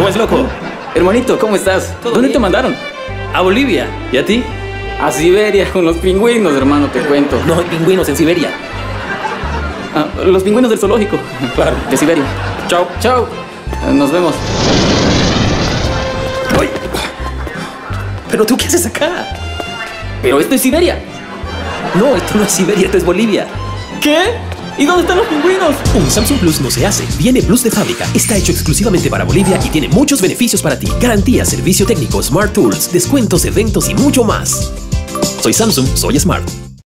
¿Cómo es, loco? Hermanito, ¿cómo estás? ¿Dónde te mandaron? A Bolivia. ¿Y a ti? A Siberia, con los pingüinos, hermano, te cuento. No hay pingüinos en Siberia. Ah, los pingüinos del zoológico. Claro. De Siberia. Chao. Chao. Nos vemos. ¡Ay! ¿Pero tú qué haces acá? Pero esto es Siberia. No, esto no es Siberia, esto es Bolivia. ¿Qué? ¿Y dónde están los pingüinos? Un Samsung Plus no se hace, viene Plus de fábrica. Está hecho exclusivamente para Bolivia y tiene muchos beneficios para ti. Garantía, servicio técnico, Smart Tools, descuentos, eventos y mucho más. Soy Samsung, soy Smart.